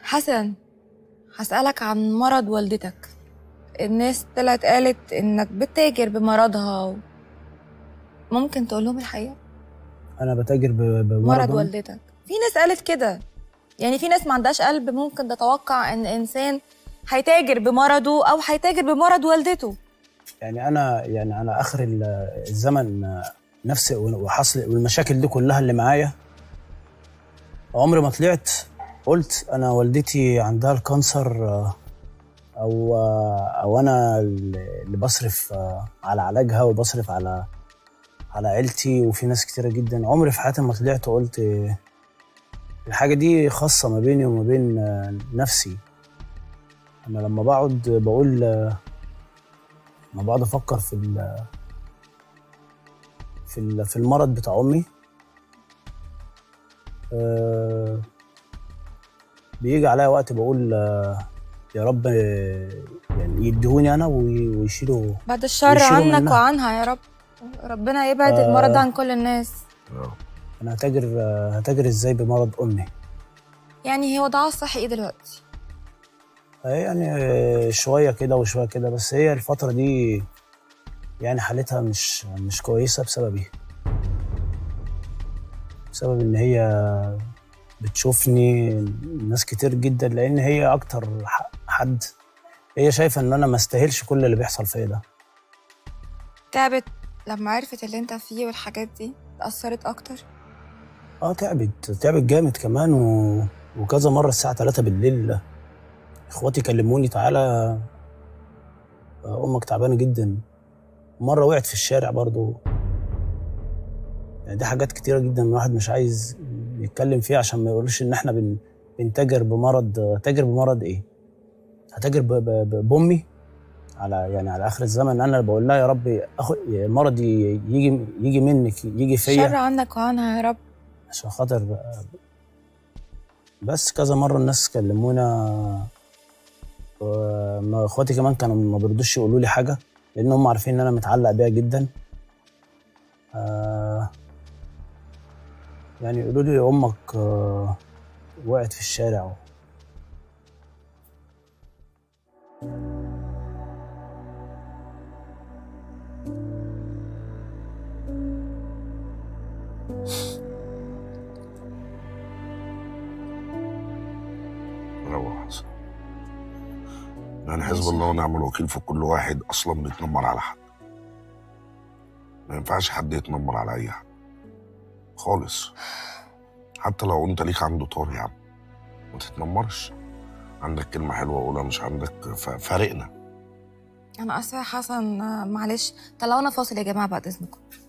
حسن، هسألك عن مرض والدتك. الناس طلعت قالت إنك بتتاجر بمرضها. ممكن تقول لهم الحقيقة؟ أنا بتاجر بمرض مرض والدتك. في ناس قالت كده، يعني في ناس ما عندهاش قلب ممكن تتوقع إن إنسان هيتاجر بمرضه أو هيتاجر بمرض والدته. يعني أنا على آخر الزمن نفسي وحصل والمشاكل دي كلها اللي معايا، عمري ما طلعت قلت أنا والدتي عندها الكانسر أو أنا اللي بصرف على علاجها وبصرف على عيلتي وفي ناس كتيرة جدا. عمري في حياتي ما طلعت وقلت الحاجة دي خاصة ما بيني وما بين نفسي. أنا لما بقعد بقول، لما بقعد أفكر في المرض بتاع أمي، بيجي عليا وقت بقول يا رب يعني يديهوني أنا ويشيلوا بعد الشر عنك منها. وعنها يا رب. ربنا يبعد المرض عن كل الناس. أنا هتاجر إزاي بمرض أمي؟ يعني هي وضعها الصحي إيه دلوقتي؟ يعني شوية كده وشوية كده، بس هي الفترة دي يعني حالتها مش كويسة بسبب إن هي بتشوفني ناس كتير جدا، لأن هي أكتر حد هي شايفة إن أنا ما استاهلش كل اللي بيحصل فيا ده. تعبت لما عرفت اللي أنت فيه والحاجات دي؟ اتأثرت أكتر؟ تعبت جامد كمان، وكذا مرة الساعة 3 بالليل إخواتي كلموني تعالى أمك تعبانة جدا. مرة وقعت في الشارع برضو. يعني دي حاجات كتيرة جدا الواحد مش عايز يتكلم فيها عشان ما يقولوش إن إحنا بنتاجر بمرض. تاجر بمرض إيه؟ هتاجر بأمي على آخر الزمن. أنا بقول لها يا رب مرضي يجي منك، يجي فيا. شر عنك وعنها يا رب. عشان خاطر بس كذا مرة الناس كلمونا، اخواتي كمان كانوا ما بيرضوش يقولوا لي حاجة لأن هم عارفين إن أنا متعلق بيها جدا. يعني يقولوا لي أمك وقعت في الشارع. روح حسن، يعني حزب الله ونعم الوكيل في كل واحد اصلا بيتنمر على حد. ما ينفعش حد يتنمر على اي حد خالص، حتى لو انت ليك عنده طار يا عم ما تتنمرش. عندك كلمه حلوه قولها، مش عندك فارقنا. أنا آسفة يا حسن، معلش طلعونا فاصل يا جماعة بعد إذنكم.